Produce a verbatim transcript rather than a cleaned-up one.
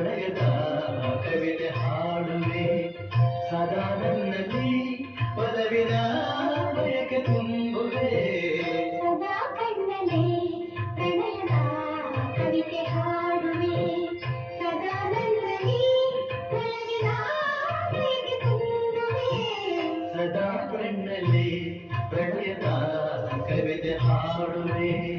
ಪ್ರಣಯದ ಕವಿತೆ ಹಾಡುವೆ ಸದಾ ನನ್ನಲ್ಲಿ ಒಲವಿನ ಬಯಕೆ ತುಂಬುವೆ ಸದಾ ಕಣ್ಣಲ್ಲಿ ಪ್ರಣಯದ ಕವಿತೆ ಹಾಡುವೆ ಸದಾ ನನ್ನಲ್ಲಿ ಒಲವಿನ ಬಯಕೆ ತುಂಬುವೆ ಸದಾ ಕಣ್ಣಲ್ಲಿ ಪ್ರಣಯದ ಕವಿತೆ ಹಾಡುವೆ